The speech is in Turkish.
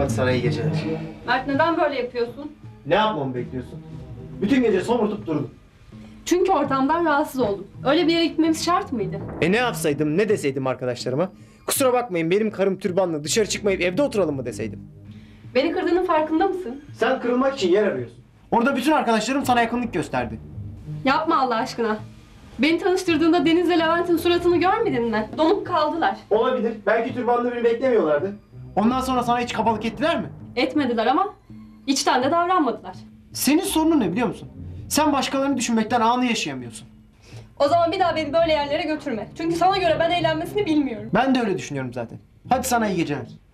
Hadi sana iyi geceler. Mert neden böyle yapıyorsun? Ne yapmamı bekliyorsun? Bütün gece somurtup durdum. Çünkü ortamdan rahatsız oldum. Öyle bir yere gitmemiz şart mıydı? Ne yapsaydım, ne deseydim arkadaşlarıma? Kusura bakmayın, benim karım türbanlı, dışarı çıkmayıp evde oturalım mı deseydim? Beni kırdığının farkında mısın? Sen kırılmak için yer arıyorsun. Orada bütün arkadaşlarım sana yakınlık gösterdi. Yapma Allah aşkına. Beni tanıştırdığında Deniz'le Levent'in suratını görmedin mi? Donup kaldılar. Olabilir. Belki türbanlı birini beklemiyorlardı. Ondan sonra sana hiç kabalık ettiler mi? Etmediler ama içten de davranmadılar. Senin sorunun ne biliyor musun? Sen başkalarını düşünmekten anı yaşayamıyorsun. O zaman bir daha beni böyle yerlere götürme. Çünkü sana göre ben eğlenmesini bilmiyorum. Ben de öyle düşünüyorum zaten. Hadi sana iyi geceler.